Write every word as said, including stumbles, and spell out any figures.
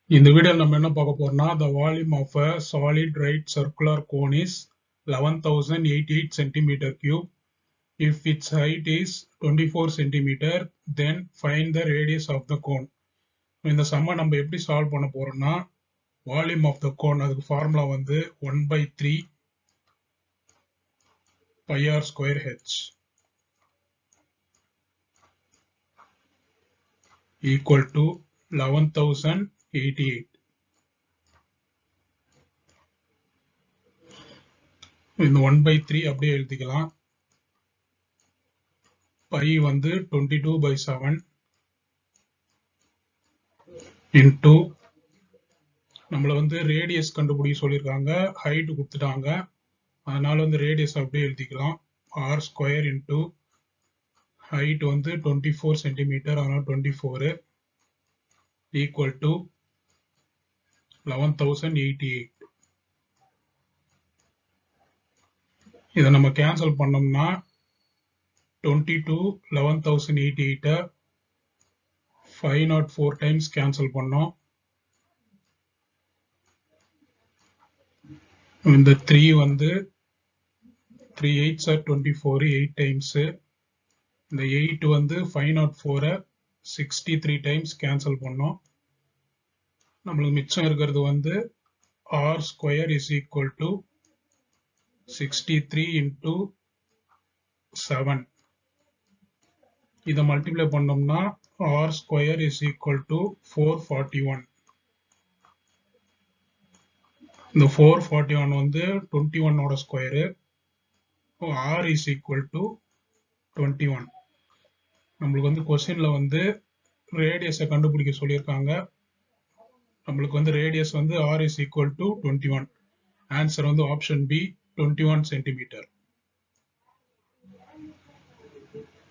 In the video நம்ம என்ன பார்க்க போறோம்னா the volume of a solid right circular cone is eleven thousand eighty-eight centimeter cube. If its height is twenty-four centimeter, then find the radius of the cone. இந்த சம்ம நம்ம எப்படி solve பண்ண போறோம்னா volume of the cone அதுக்கு formula வந்து one by three pi r square h equal to eleven thousand eighty-eight. இந்த one by three அப்படியே எழுதிக்கலாம். pi வந்து twenty-two by seven into நம்மள வந்து ரேடியஸ் கண்டுபிடிக்க சொல்லியிருக்காங்க, ஹைட் கொடுத்துட்டாங்க, அதனால வந்து ரேடியஸ் அப்படியே எழுதிக்கலாம். r ஸ்கொயர் into ஹைட் வந்து twenty-four சென்டிமீட்டர், அதனால twenty-four equal to eleven thousand eighty-eight. இதை நம்ம கேன்சல் பண்ணோம்னா twenty-two eleven thousand eighty-eight five oh four times cancel பண்ணோம். இந்த three வந்து three eights are twenty-four, eight times. இந்த eight வந்து five oh four sixty-three times cancel பண்ணோம். நம்மளுக்கு மிச்சம் இருக்கிறது வந்து r square is equal to sixty-three into seven. இதை மல்டிப்ளை பண்ணோம்னா r square is equal to four forty-one. இந்த four forty-one வந்து twenty-one ஓட square, r is equal to twenty-one. நம்மளுக்கு வந்து கொஸ்டின்ல வந்து ரேடியஸை கண்டுபிடிக்க சொல்லியிருக்காங்க. நம்மளுக்கு வந்து ரேடியஸ் வந்து r is equal to twenty-one. Answer வந்து ஆப்ஷன் பி twenty-one சென்டிமீட்டர்.